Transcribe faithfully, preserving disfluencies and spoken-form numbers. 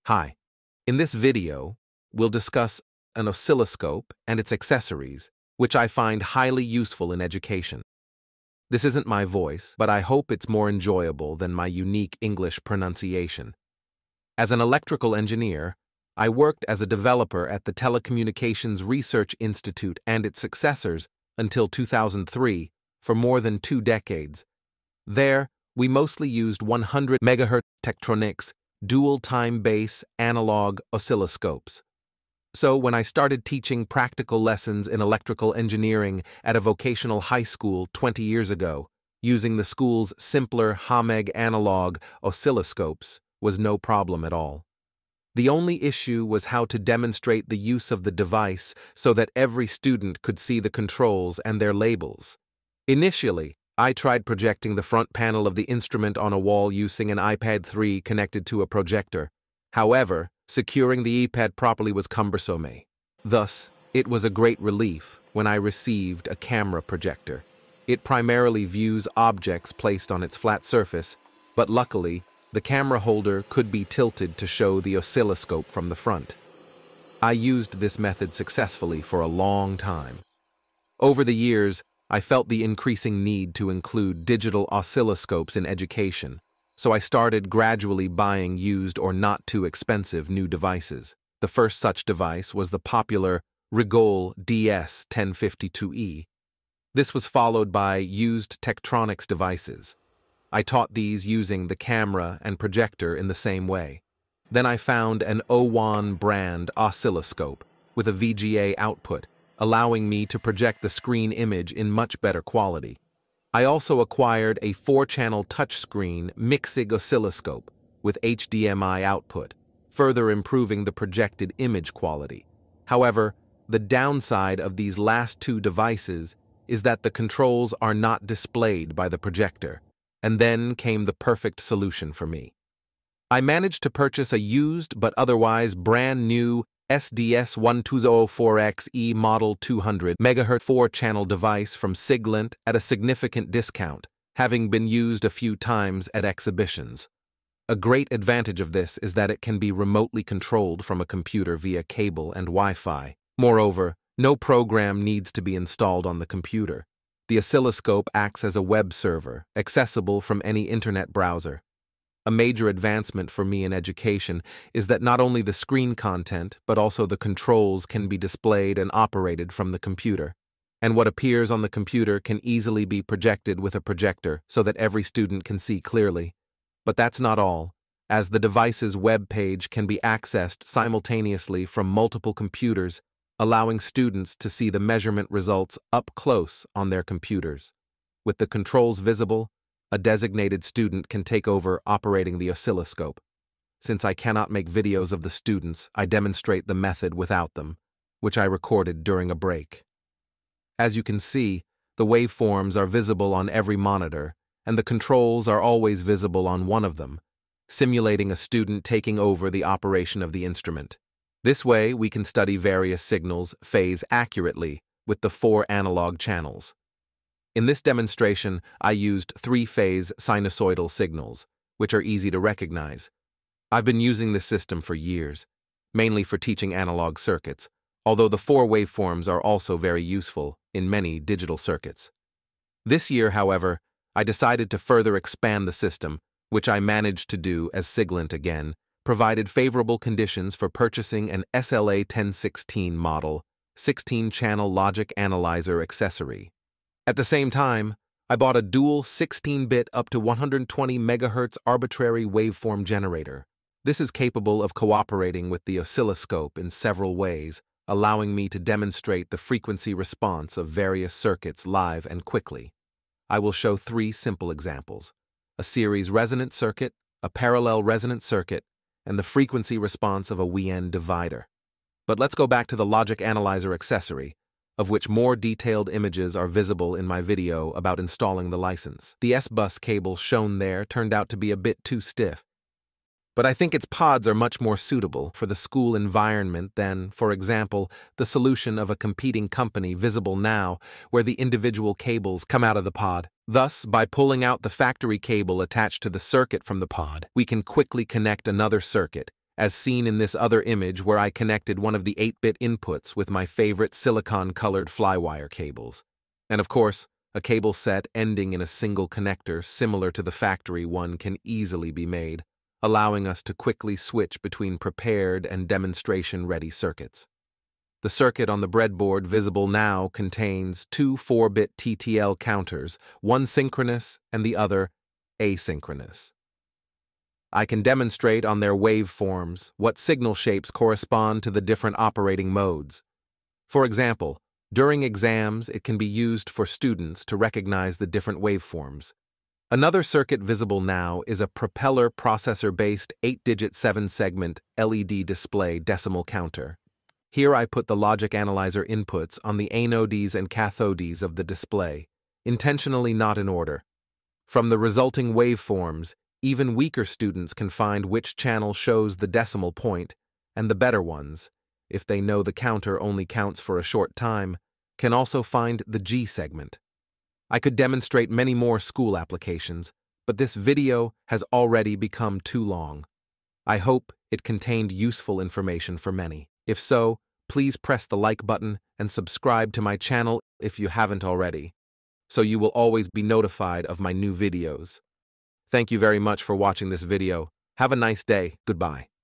Hi. In this video, we'll discuss an oscilloscope and its accessories, which I find highly useful in education. This isn't my voice, but I hope it's more enjoyable than my unique English pronunciation. As an electrical engineer, I worked as a developer at the Telecommunications Research Institute and its successors until two thousand three, for more than two decades. There, we mostly used one hundred megahertz Tektronix dual-time base analog oscilloscopes. So when I started teaching practical lessons in electrical engineering at a vocational high school twenty years ago, using the school's simpler Hameg analog oscilloscopes was no problem at all. The only issue was how to demonstrate the use of the device so that every student could see the controls and their labels. Initially, I tried projecting the front panel of the instrument on a wall using an iPad three connected to a projector. However, securing the iPad properly was cumbersome. Thus, it was a great relief when I received a camera projector. It primarily views objects placed on its flat surface, but luckily, the camera holder could be tilted to show the oscilloscope from the front. I used this method successfully for a long time. Over the years, I felt the increasing need to include digital oscilloscopes in education, so I started gradually buying used or not too expensive new devices. The first such device was the popular Rigol D S ten fifty-two E. This was followed by used Tektronix devices. I taught these using the camera and projector in the same way. Then I found an Owan brand oscilloscope with a V G A output, allowing me to project the screen image in much better quality. I also acquired a four-channel touchscreen mixing oscilloscope with H D M I output, further improving the projected image quality. However, the downside of these last two devices is that the controls are not displayed by the projector, and then came the perfect solution for me. I managed to purchase a used but otherwise brand new S D S twelve oh four X E model two hundred megahertz four-channel device from Siglent at a significant discount, having been used a few times at exhibitions. A great advantage of this is that it can be remotely controlled from a computer via cable and Wi-Fi. Moreover, no program needs to be installed on the computer. The oscilloscope acts as a web server, accessible from any internet browser. A major advancement for me in education is that not only the screen content, but also the controls can be displayed and operated from the computer. And what appears on the computer can easily be projected with a projector so that every student can see clearly. But that's not all, as the device's web page can be accessed simultaneously from multiple computers, allowing students to see the measurement results up close on their computers. With the controls visible, a designated student can take over operating the oscilloscope. Since I cannot make videos of the students, I demonstrate the method without them, which I recorded during a break. As you can see, the waveforms are visible on every monitor, and the controls are always visible on one of them, simulating a student taking over the operation of the instrument. This way, we can study various signals phase accurately with the four analog channels. In this demonstration, I used three-phase sinusoidal signals, which are easy to recognize. I've been using this system for years, mainly for teaching analog circuits, although the four waveforms are also very useful in many digital circuits. This year, however, I decided to further expand the system, which I managed to do as Siglent again, provided favorable conditions for purchasing an S L A ten sixteen model, sixteen-channel logic analyzer accessory. At the same time, I bought a dual sixteen-bit up to one hundred twenty megahertz arbitrary waveform generator. This is capable of cooperating with the oscilloscope in several ways, allowing me to demonstrate the frequency response of various circuits live and quickly. I will show three simple examples: a series resonant circuit, a parallel resonant circuit, and the frequency response of a W N divider. But let's go back to the logic analyzer accessory, of which more detailed images are visible in my video about installing the license. The S-bus cable shown there turned out to be a bit too stiff, but I think its pods are much more suitable for the school environment than, for example, the solution of a competing company visible now, where the individual cables come out of the pod. Thus, by pulling out the factory cable attached to the circuit from the pod, we can quickly connect another circuit as seen in this other image where I connected one of the eight-bit inputs with my favorite silicon-colored flywire cables. And of course, a cable set ending in a single connector similar to the factory one can easily be made, allowing us to quickly switch between prepared and demonstration-ready circuits. The circuit on the breadboard visible now contains two four-bit T T L counters, one synchronous and the other asynchronous. I can demonstrate on their waveforms what signal shapes correspond to the different operating modes. For example, during exams, it can be used for students to recognize the different waveforms. Another circuit visible now is a propeller processor-based eight-digit seven-segment L E D display decimal counter. Here I put the logic analyzer inputs on the anodes and cathodes of the display, intentionally not in order. From the resulting waveforms, even weaker students can find which channel shows the decimal point, and the better ones, if they know the counter only counts for a short time, can also find the G segment. I could demonstrate many more school applications, but this video has already become too long. I hope it contained useful information for many. If so, please press the like button and subscribe to my channel if you haven't already, so you will always be notified of my new videos. Thank you very much for watching this video. Have a nice day. Goodbye.